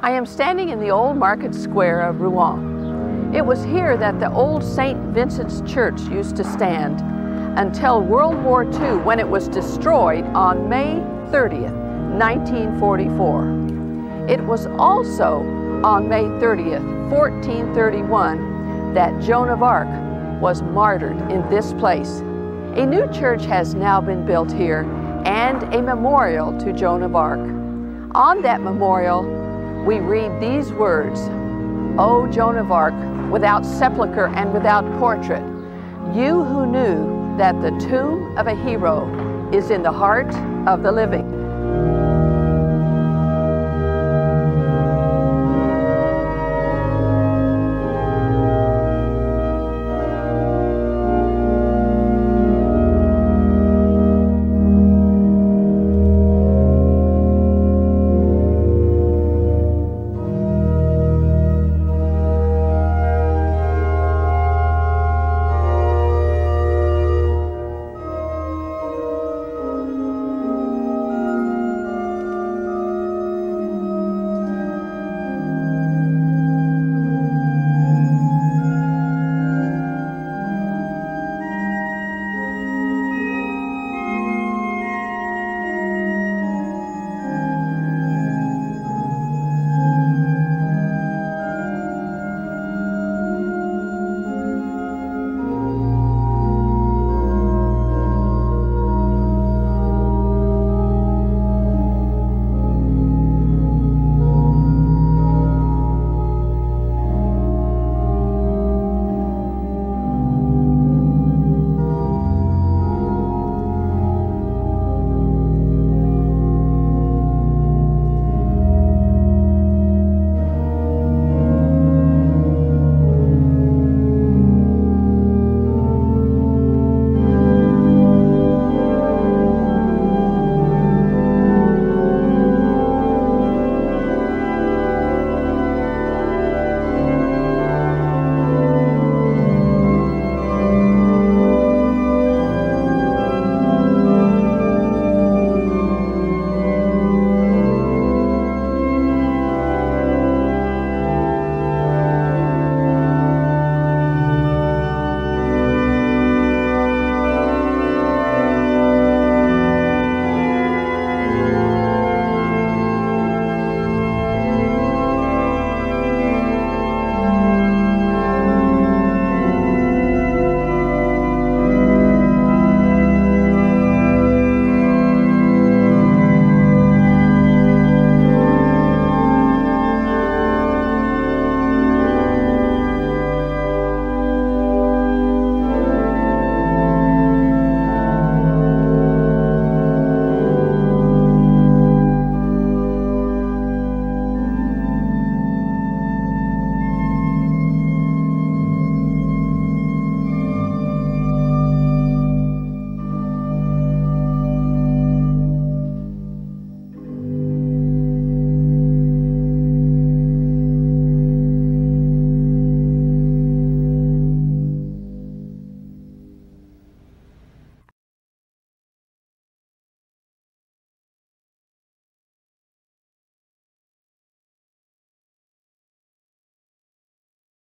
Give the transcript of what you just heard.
I am standing in the old market square of Rouen. It was here that the old St. Vincent's Church used to stand until World War II, when it was destroyed on May 30th, 1944. It was also on May 30th, 1431, that Joan of Arc was martyred in this place. A new church has now been built here and a memorial to Joan of Arc. On that memorial, we read these words, "O Joan of Arc, without sepulchre and without portrait, you who knew that the tomb of a hero is in the heart of the living."